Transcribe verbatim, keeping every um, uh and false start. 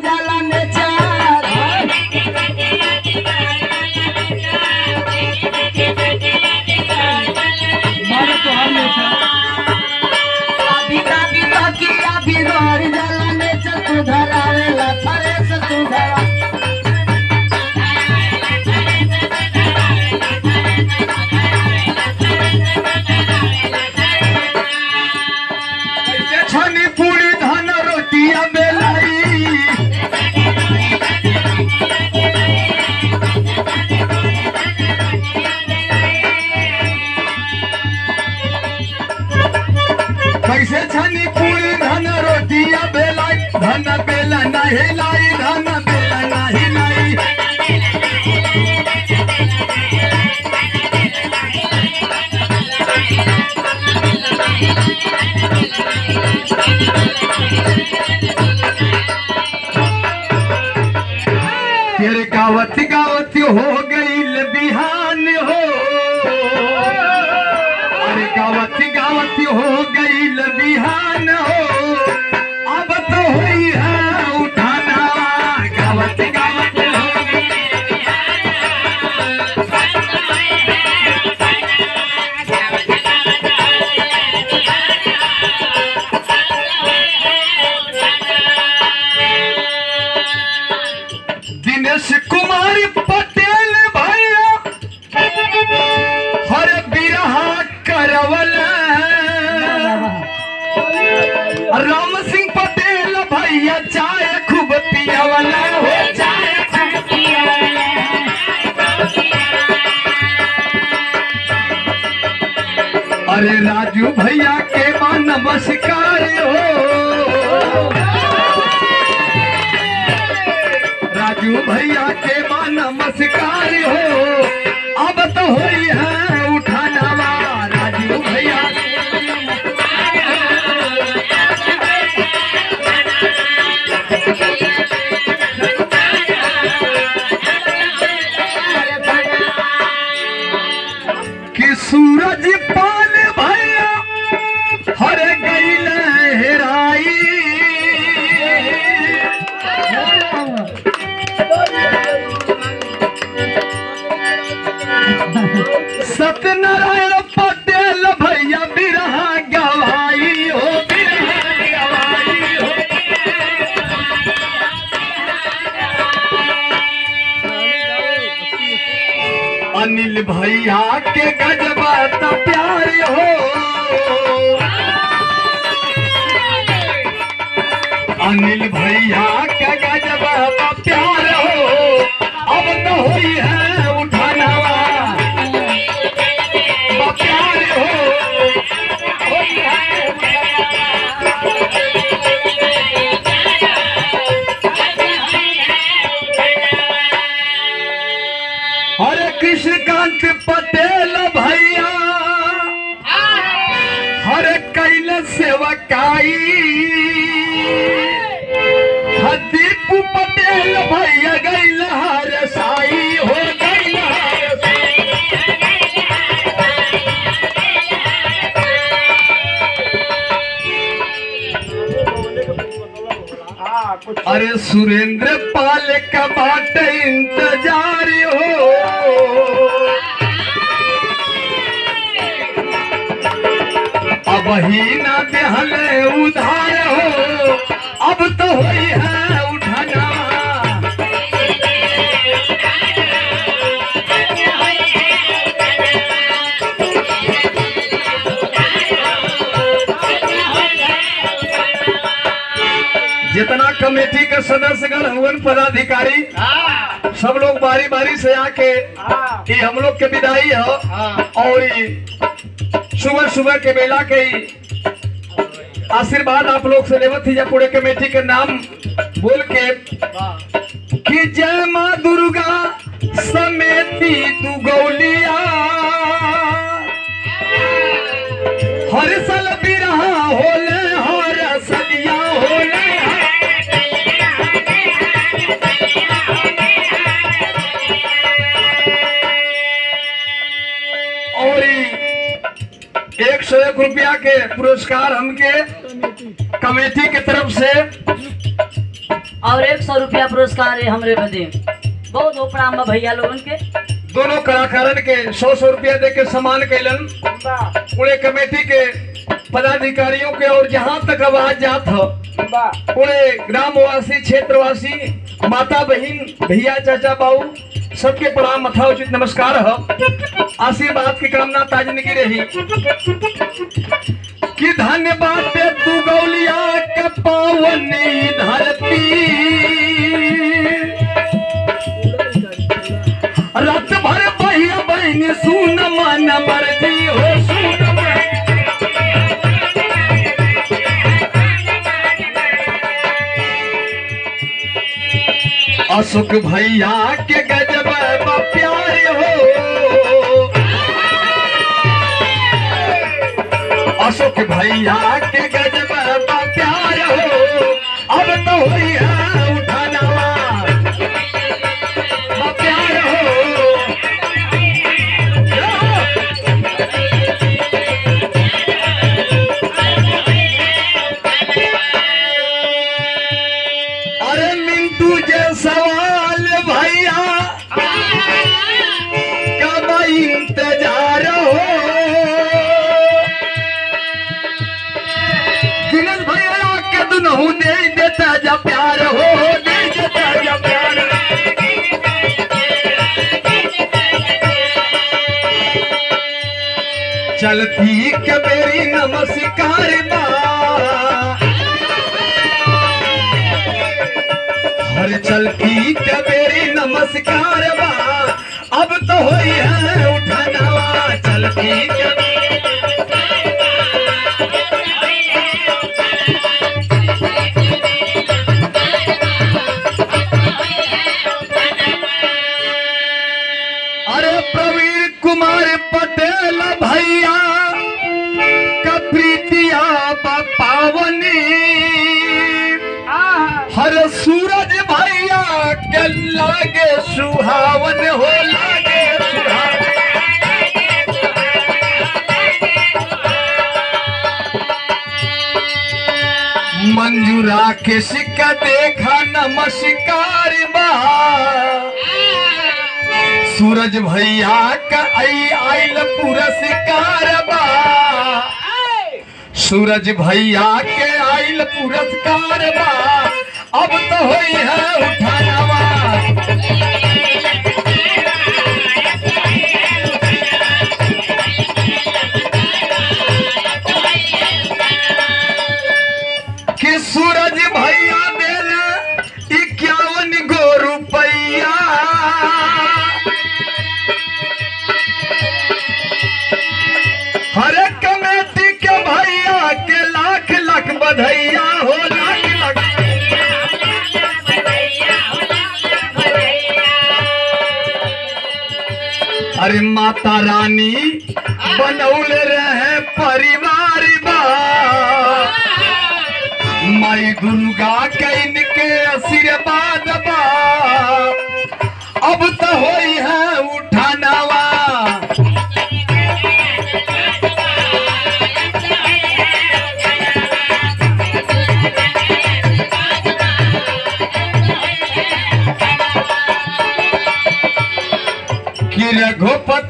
जाला नेचार मारे तो हम नेचार अभी अभी बाकी अभी रोड जाला नेचार तू धरावेला थरे से तू धरा छनी पूरी धान रोटिया बेलाई कैसे छनी पूरी धान रोटिया बेलाई धन बेला नहीं लाई धन बेला नहीं लाई तेरे गावती गावती हो गई बिहान हो अरे गावती गावती हो गई बिहान हो अब तो हुई है उठाना गावती गावती हो गई दिनेश कुमार पटेल भैया हर बिरहा करवल राम सिंह पटेल भैया चाय खूब पियावल हो चाय खूब पियावल अरे राजू भैया के मां नमस्कार हो राजू भैया के मां नमस्कार हो अब तो हुई है उठाना राजू भैया कि सूरज पाल भैया हर गईल हेराई सत्यनारायण पटेल भैया बिरहा गवाई हो बिरहा गवाई हो अनिल भैया के गजबा त प्यार हो अनिल भैया के गजबा त प्यार हो अब तो हुई है उठाना प्यार हो हरे कृष्णकांत पटेल भैया हरे कैल सेवकाई दीपू पटेल भैया गैल हर साई हो गैल हर अरे सुरेंद्र पाल का बाट इंतजार हो अब ही ना देहल उधार हो अब तो हुई है उठाना जितना कमेटी के सदस्यगण हुवन पदाधिकारी सब लोग बारी बारी से आके कि हम लोग के विदाई हो और सुबह सुबह के बेला के आशीर्वाद आप लोग से लेवत थी जब पूरे कमेटी के नाम बोल के कि जय माँ दुर्गा समेती दुगौलिया हर साल बिरहा होले हर सलिया होले और एक सौ एक रुपया के पुरस्कार हमके कमेटी की तरफ से और एक सौ रुपया पुरस्कार है हमरे बदे। बहुत हो प्रणाम बा भैया लोगन के। दोनों कलाकारन के सौ सौ रुपया दे के सम्मान कैलन। पूरे कमेटी के पदाधिकारियों के और जहाँ तक आवाज जात हो पूरे ग्रामवासी क्षेत्रवासी माता बहन भैया चाचा बाऊ सबके प्रणाम मथा उचित नमस्कार हो। आशीर्वाद की कामना ताजनगी रही कि धन्यवाद पे तू गौलिया के पावनी धरती रात भर भैया बहन सुन मन मर्जी हो सुन अशोक भैया के गजब प्यार हो अशोक भैया के गजब प्यार हो अब तो हुई है उठाना प्यार हो अरे मिंटू जे सवाल भैया कब इंतजार हो दिनेश भैया के दुनहु दे देता जा प्यार हो दे देता जा प्यार चलती कबेरी नमस्कार बा हर चलती कबेरी नमस्कार बा अब तो होई है उठाना चलती अरे प्रवीण कुमार पटेल भैया का प्रीतिया पावनी हर सूरज भैया के लागे सुहावन हो लागे सुहावन मंजूरा के सिक्का देखा नमस्कार बा सूरज भैया का आई आइल पुरस्कार बा सूरज भैया के आइल पुरस्कार बा अब तो होई है उठावा कि सूरज भैया देले इक्यावन गो रुपया हर कमेटी के भैया के लाख लाख बधाइया हो लाख लाख अरे माता रानी बनौले रहे परिवार बा माई दुर्गा के इनके आशीर्वाद बा अब तो होई है उठानावा कि रघुपति